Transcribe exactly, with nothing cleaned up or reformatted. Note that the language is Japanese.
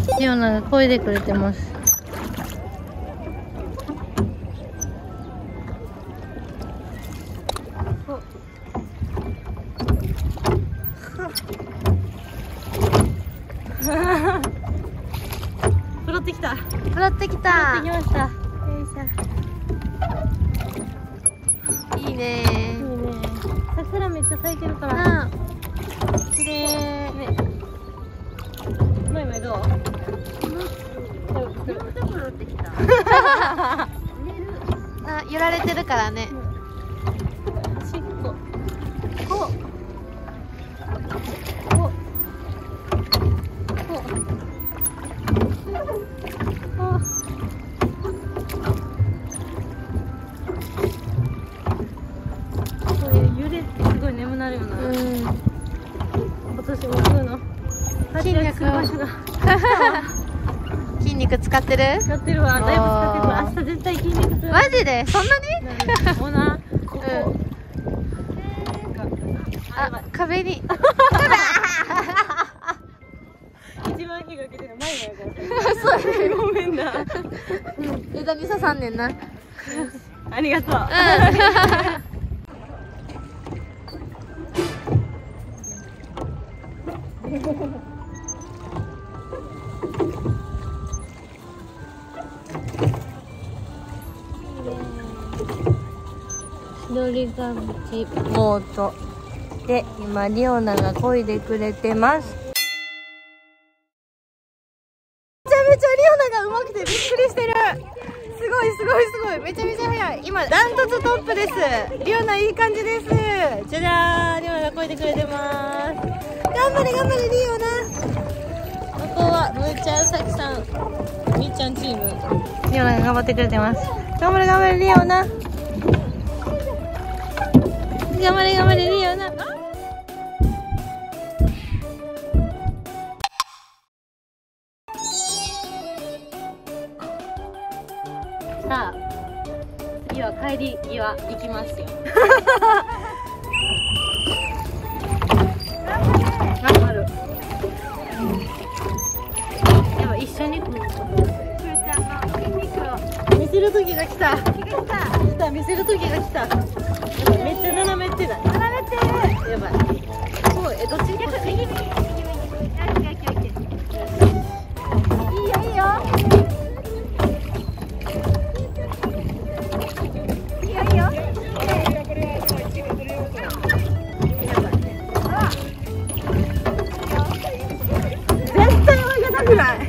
リオナが漕いでくれてます。 拾ってきた。 拾ってきた。 拾ってきました。よいしょ。 いいね。 いいね。桜めっちゃ咲いてるから。 うん。綺麗。 ね。まいまいどう？ 拾ってきた。あ、揺られてるからね。 しっこ。 お。 お。お。これ揺れてすごい眠なるよな。 うん。 今年も食うの。 筋肉する場所が。 筋肉使ってる？ 使ってるわ。だいぶ使ってるわ。明日絶対筋肉痛。 マジで？そんなに？ もうな。ここ。 あ、壁に。 一番火がけてる前やからそう。ごめんな。 枝に刺さんねんな。 ありがとう。 緑が道ボートで今リオナが漕いでくれてます。めちゃめちゃリオナが上手くてびっくりしてる。すごいすごいすごい、めちゃめちゃ速い。今ダントツトップです。リオナいい感じです。じゃじゃーん、リオナが漕いでくれてます。頑張れ頑張れリオナ。ここはむーちゃんさきさんみーちゃんチーム、リオナが頑張ってくれてます。頑張れ頑張れリオナ、頑張れ頑張れリオナ。さあ次は帰り際行きますよ。頑張る。でも一緒にこう見せる時が来た。来た、見せる時が来た。めっちゃ斜めってない。斜めってる。やばい。そう、え、どっちにこっち？右に。いいよいいよ。いいよいいよ。絶対泳げたくない。